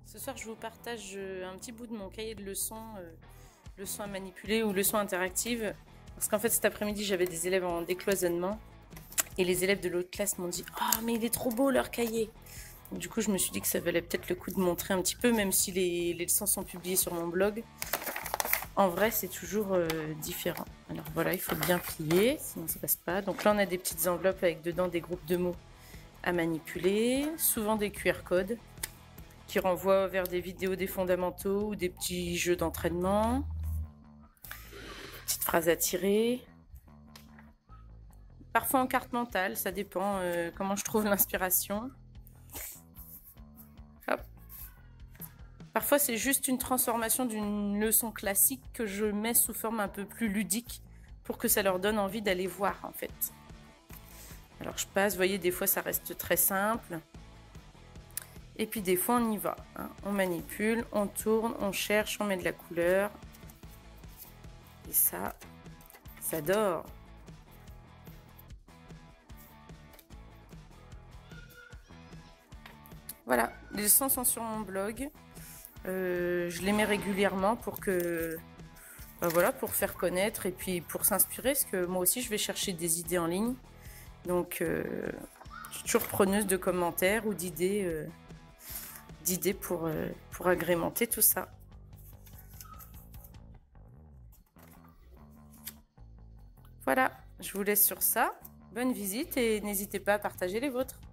Ce soir, je vous partage un petit bout de mon cahier de leçons, leçons à manipuler ou leçons interactives. Parce qu'en fait, cet après-midi, j'avais des élèves en décloisonnement. Et les élèves de l'autre classe m'ont dit « Ah, mais il est trop beau leur cahier !» Du coup, je me suis dit que ça valait peut-être le coup de montrer un petit peu, même si les leçons sont publiées sur mon blog. En vrai, c'est toujours différent. Alors voilà, il faut bien plier, sinon ça passe pas. Donc là, on a des petites enveloppes avec dedans des groupes de mots à manipuler, souvent des QR codes qui renvoient vers des vidéos des fondamentaux ou des petits jeux d'entraînement. Petites phrases à tirer. Parfois en carte mentale, ça dépend comment je trouve l'inspiration. Hop. Parfois, c'est juste une transformation d'une leçon classique que je mets sous forme un peu plus ludique pour que ça leur donne envie d'aller voir, en fait. Alors, je passe, vous voyez, des fois, ça reste très simple. Et puis, des fois, on y va. Hein. On manipule, on tourne, on cherche, on met de la couleur. Et ça dort. Voilà, les leçons sont sur mon blog. Je les mets régulièrement pour que, voilà, pour faire connaître et puis pour s'inspirer, parce que moi aussi je vais chercher des idées en ligne. Donc, je suis toujours preneuse de commentaires ou d'idées pour agrémenter tout ça. Voilà, je vous laisse sur ça. Bonne visite et n'hésitez pas à partager les vôtres.